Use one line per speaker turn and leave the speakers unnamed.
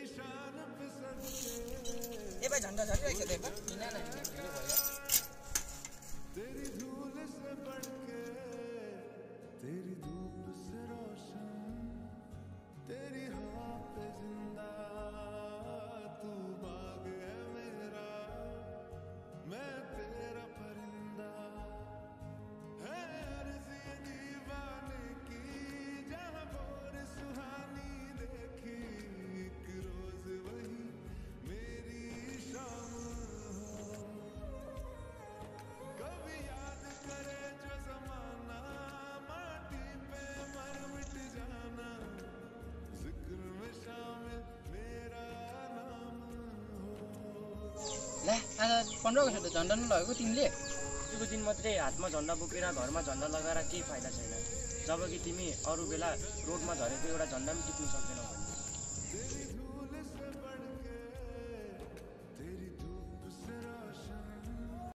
ए भाइ झन्डा झरिरहेको छ देख किन न ढिलो भयो
तेरी धूल से बढ़के तेरी धूप से रोशन तेरी हवा पे जिंदा तू बाग है मेरा मैं तेरा परिंदा है अर्ज़ ये दीवाने की जहाँ भोर सुहानी देखी एक रोज वही मेरी शाम हो कभी याद करे जो ज़माना माटी पे मर मिट जाना जिक्र में शामिल मेरा नाम हो
ला आज 15 गते त झन्डा नलगेको तिमीले
अस्तिको दिन मात्रै हातमा झन्डा बोकेर घरमा झन्डा लगाएर केही फाइदा छैन जबकि तिमी अरू बेला रोडमा झरेको एउटा झन्डा पनि टिप्न सक्दैनौ।